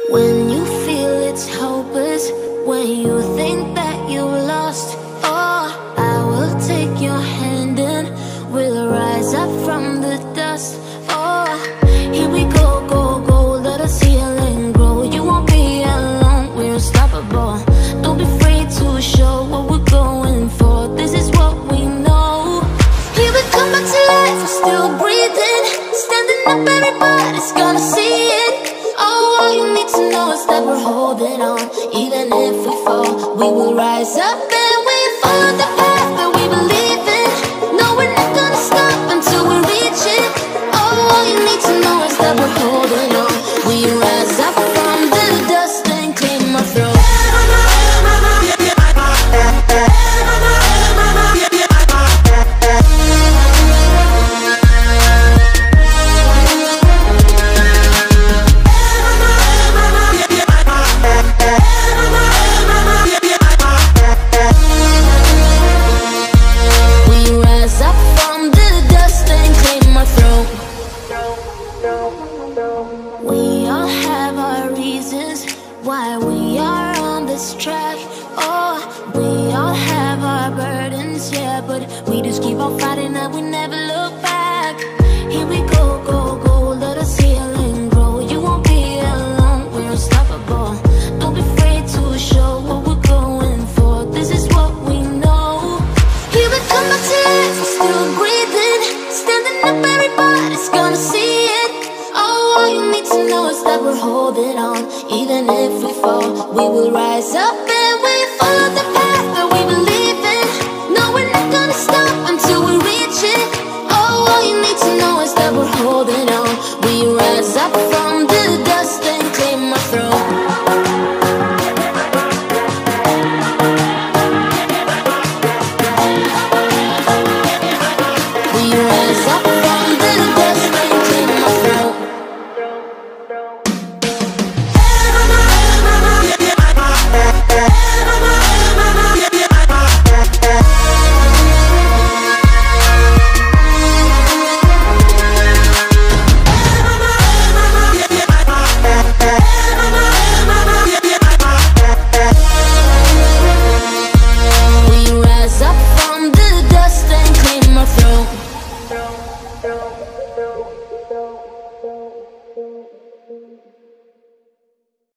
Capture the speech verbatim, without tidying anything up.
When you feel it's hopeless, when you think that you lost, oh, I will take your hand and we'll rise up from the dust. Oh, here we go, go, go, let us heal and grow. You won't be alone, we're unstoppable. Don't be afraid to show what we're going for. This is what we know. Here we come back to life, we're still breathing. Standing up, everybody's gonna see it. Oh, all you need to know is that we're holding on. Even if we fall, we will rise up and we follow the path that we believe in. No, we're not gonna stop until we reach it. Oh, all you need to know is that we're holding on. We rise up from the dust and claim our throne. We all have our reasons why we are on this track. Oh, we all have our burdens, yeah, but we just keep on fighting and we never look back. Here we go, go, go, let us heal and grow. You won't be alone, we're unstoppable. Don't be afraid to show what we're going for. This is what we know. Here we come back to life, we're still breathing. Standing up, everybody's gonna see it. All you need to know is that we're holding on. Even if we fall, we will rise up.